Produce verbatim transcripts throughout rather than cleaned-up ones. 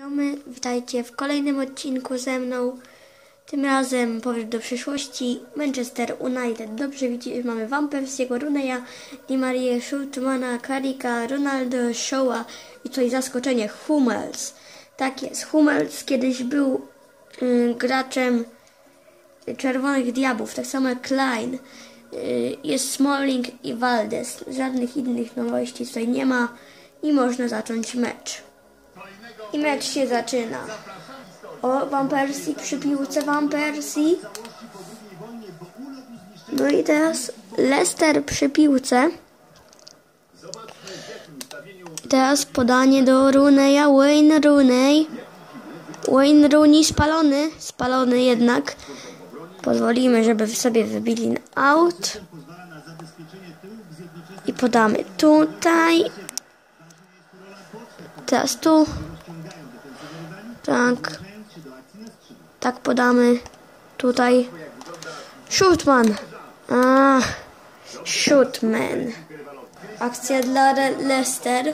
Znajomy, witajcie w kolejnym odcinku ze mną. Tym razem powrót do przyszłości. Manchester United. Dobrze widzicie, mamy Van Persiego, Rooneya, Di Marię, Schultmana, Carricka, Ronaldo, Shawa i tutaj zaskoczenie Hummels. Tak jest, Hummels kiedyś był y, graczem Czerwonych Diabłów, tak samo jak Klein. Y, jest Smalling i Valdez. Żadnych innych nowości tutaj nie ma i można zacząć mecz. I mecz się zaczyna. O, Van Persie przy piłce, Van Persie. No i teraz Leicester przy piłce. I teraz podanie do Rooneya, Wayne Rooney. Wayne Rooney spalony, spalony jednak. Pozwolimy, żeby sobie wybili na out. I podamy tutaj. Teraz tu. Tak. Tak podamy. Tutaj. Shootman. A, Shootman. Akcja dla Leicester.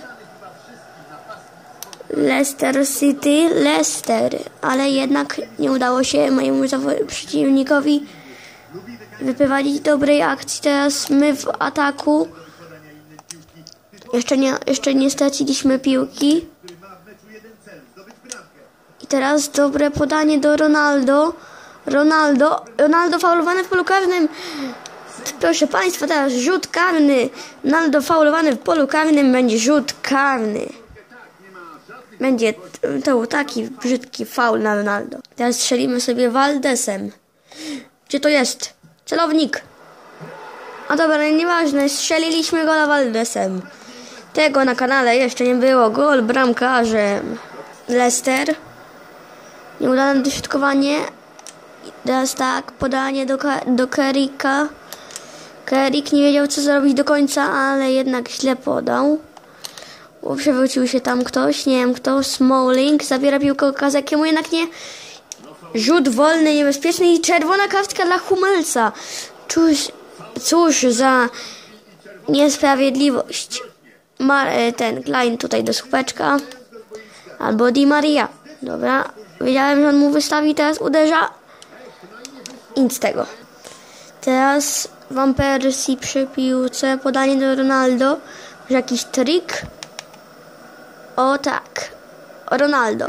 Leicester City. Leicester. Ale jednak nie udało się mojemu przeciwnikowi wyprowadzić dobrej akcji. Teraz my w ataku. Jeszcze nie, jeszcze nie straciliśmy piłki. I teraz dobre podanie do Ronaldo. Ronaldo. Ronaldo faulowany w polu karnym. Proszę Państwa, teraz rzut karny. Ronaldo faulowany w polu karnym. Będzie rzut karny. Będzie to taki brzydki faul na Ronaldo. Teraz strzelimy sobie Valdezem. Gdzie to jest? Celownik. A dobra, nieważne. Strzeliliśmy gola Valdezem. Tego na kanale jeszcze nie było. Gol bramkarzem. Leicester. Nieudane dośrodkowanie. Teraz tak, podanie do, do Carricka. Carrick nie wiedział, co zrobić do końca, ale jednak źle podał. Bo przewrócił się tam ktoś, nie wiem kto. Smalling zabiera piłkę Okazakiemu, jednak nie. Rzut wolny, niebezpieczny i czerwona kartka dla Hummelsa. Cóż, cóż za niesprawiedliwość. Mar ten Klein tutaj do słupeczka. Albo Di Maria. Dobra. Wiedziałem, że on mu wystawi, teraz uderza. I nic z tego. Teraz Van Persie przy piłce. Podanie do Ronaldo. Może jakiś trik? O tak. Ronaldo.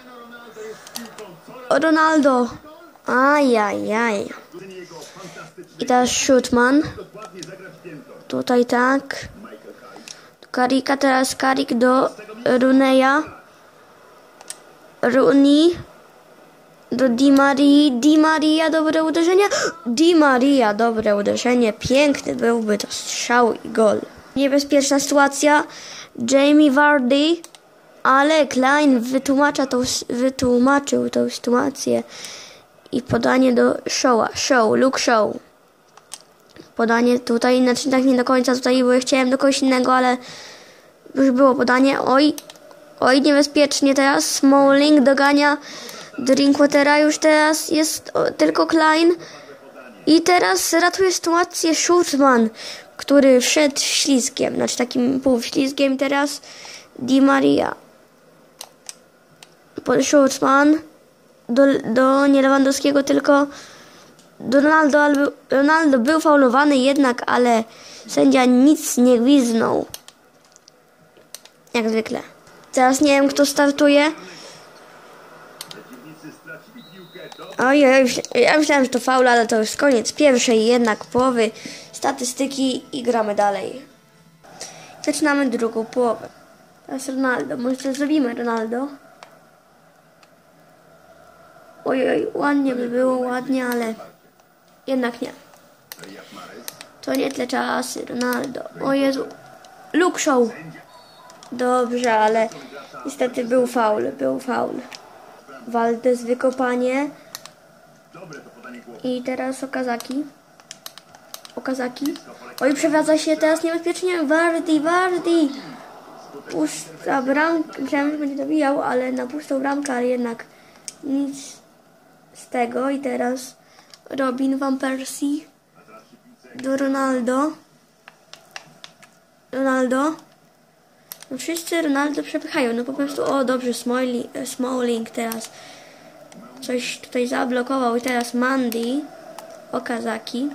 O Ronaldo. Ajajaj. I teraz Shootman. Tutaj tak. Carricka, teraz Carrick do Rooneya. Rooney do Di Marii. Di Maria, dobre uderzenie. Di Maria, dobre uderzenie. Piękny byłby to strzał i gol. Niebezpieczna sytuacja. Jamie Vardy, ale Klein wytłumacza tą, wytłumaczył tą sytuację. I podanie do Shawa. Shaw, Luke Shaw. Podanie tutaj, znaczy tak nie do końca tutaj, bo chciałem do kogoś innego, ale już było podanie. Oj, oj, niebezpiecznie teraz. Smalling dogania Drinkwatera, już teraz jest o, tylko Klein. I teraz ratuje sytuację Schultman, który wszedł ślizgiem, znaczy takim półślizgiem. Teraz Di Maria. Schultman do, do nie Lewandowskiego, tylko do Ronaldo. Ronaldo był faulowany jednak, ale sędzia nic nie gwizdnął. Jak zwykle. Teraz nie wiem, kto startuje. Ojej, ja myślałem, że to faul, ale to już koniec pierwszej jednak połowy. Statystyki i gramy dalej. Zaczynamy drugą połowę. Teraz Ronaldo. Może zrobimy Ronaldo. Ojej, ładnie by było, ładnie, ale jednak nie. To nie tyle czasy. Ronaldo. O Jezu. Luke Shaw. Dobrze, ale niestety był faul, był faul. Valdez wykopanie. I teraz Okazaki. Okazaki. Oj, przewraca się teraz niebezpiecznie. Vardy, Vardy. Pusta bramka. Myślałem, że będzie dobijał, ale na pustą bramkę, ale jednak nic z tego. I teraz Robin Van Persie do Ronaldo. Ronaldo. No wszyscy Ronaldo przepychają, no po prostu, o dobrze, Smalling, Smalling teraz coś tutaj zablokował i teraz Mandy, Okazaki.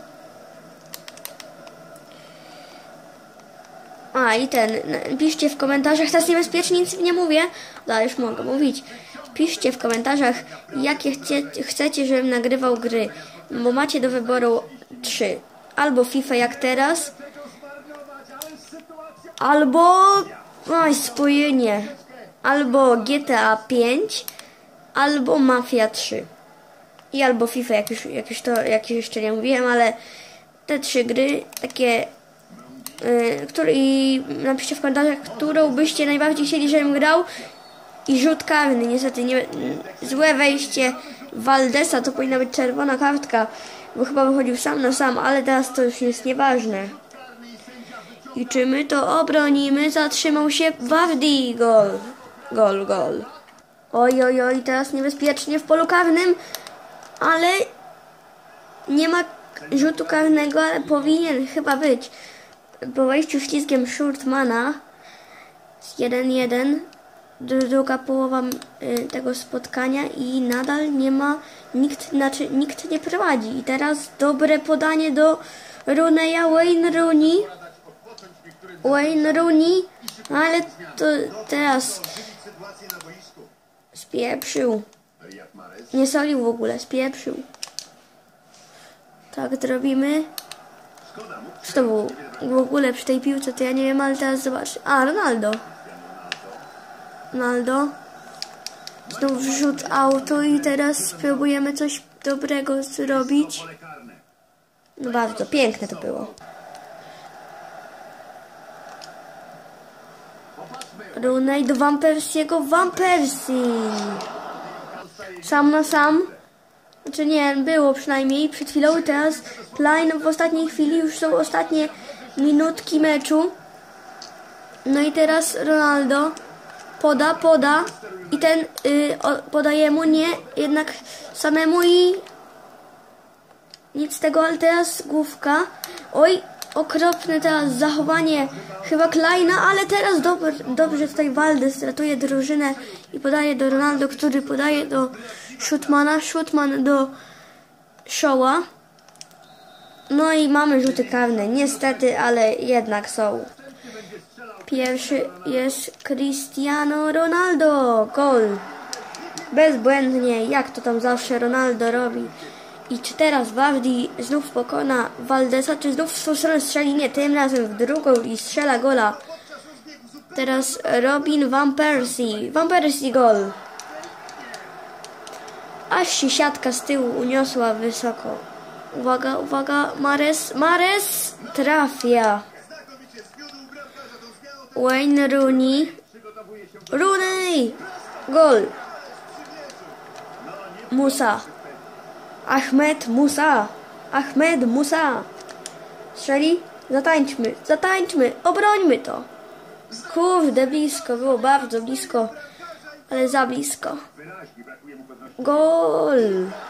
A i ten, piszcie w komentarzach, teraz niebezpiecznie nic nie mówię, ale już mogę mówić. Piszcie w komentarzach, jakie chcie, chcecie, żebym nagrywał gry, bo macie do wyboru trzy. Albo FIFA jak teraz, albo oj, spojenie, albo G T A pięć, albo Mafia trzy. I albo FIFA, jak już, jak już to, jak już jeszcze nie mówiłem, ale te trzy gry, takie, yy, które, i napiszcie w komentarzach, którą byście najbardziej chcieli, żebym grał. I rzut karny, niestety nie, złe wejście Valdesa, to powinna być czerwona kartka, bo chyba wychodził sam na sam, ale teraz to już jest nieważne. I czy my to obronimy? Zatrzymał się Vardy, gol, gol, gol. Oj, oj, oj, teraz niebezpiecznie w polu karnym, ale nie ma rzutu karnego, ale powinien chyba być. Po wejściu ślizgiem Schurtmana z jeden jeden. Druga połowa y, tego spotkania i nadal nie ma, nikt, znaczy nikt nie prowadzi. I teraz dobre podanie do Rooneya, Wayne Rooney. Wayne Rooney, ale to teraz spieprzył. Nie solił w ogóle, spieprzył. Tak zrobimy. Co to było w ogóle przy tej piłce, to ja nie wiem, ale teraz zobacz. A, Ronaldo. Ronaldo. Znów rzut auto i teraz spróbujemy coś dobrego zrobić. No bardzo piękne to było. Rooney do Van Persiego. Van Persie. Sam na sam. Znaczy nie, było przynajmniej przed chwilą. Teraz Klein w ostatniej chwili. Już są ostatnie minutki meczu. No i teraz Ronaldo. Poda, poda i ten y, o, podaje mu, nie, jednak samemu i nic z tego, ale teraz główka. Oj, okropne teraz zachowanie chyba Kleina, ale teraz dober, dobrze tutaj Valdes ratuje drużynę i podaje do Ronaldo, który podaje do Schurtmana, Schurtman do Shawa. No i mamy rzuty karne, niestety, ale jednak są. Pierwszy jest Cristiano Ronaldo. Gol. Bezbłędnie, jak to tam zawsze Ronaldo robi. I czy teraz Vardy znów pokona Valdesa, czy znów w tą stronę strzeli? Nie, tym razem w drugą i strzela gola. Teraz Robin Van Persie. Van Persie gol. Aż się siatka z tyłu uniosła wysoko. Uwaga, uwaga, Mares. Mares trafia. Wayne Rooney. Rooney! Gol. Musa. Ahmed Musa. Ahmed Musa. Strzeli? Zatańczmy. Zatańczmy. Obrońmy to. Kurde, blisko. Było bardzo blisko. Ale za blisko. Gol.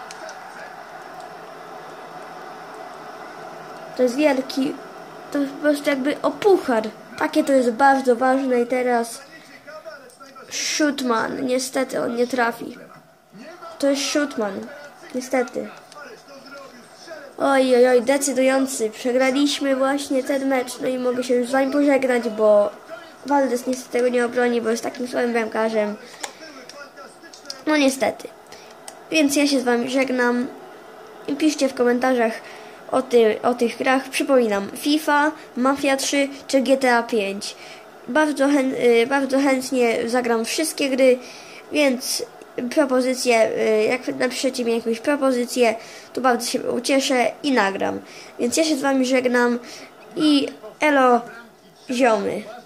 To jest wielki. To po prostu jakby o puchar. Takie to jest bardzo ważne i teraz Schurtman. Niestety on nie trafi. To jest Schurtman. Niestety. Oj, oj, oj, decydujący. Przegraliśmy właśnie ten mecz. No i mogę się już z wami pożegnać, bo Valdes niestety tego nie obroni, bo jest takim słabym bramkarzem. No niestety. Więc ja się z wami żegnam. I piszcie w komentarzach o, ty, o tych grach. Przypominam, FIFA, Mafia trzy czy G T A pięć. Bardzo, chę, bardzo chętnie zagram wszystkie gry, więc propozycje, jak napiszecie mi jakąś propozycję, to bardzo się ucieszę i nagram. Więc ja się z wami żegnam i elo ziomy.